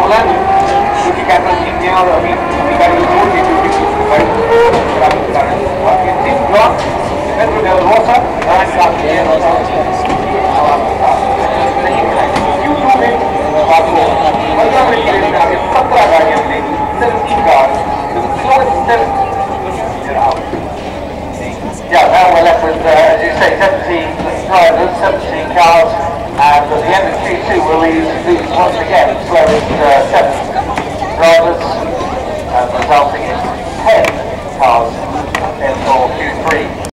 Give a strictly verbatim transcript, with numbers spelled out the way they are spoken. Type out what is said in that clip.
Poland, tutti che hanno il signore, magari tutti, tutti, dentro del rosa, anche la piena, YouTube, vogliamo vedere che fa tragare certificare, yeah, now we're left with, uh, as you say, seventeen drivers, seventeen cars, and at the end of Q two we'll lose, lose once again, slowing uh, seven drivers, uh, resulting in ten cars.